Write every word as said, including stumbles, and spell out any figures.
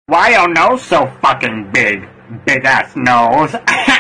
Why your nose so fucking big? Big ass nose.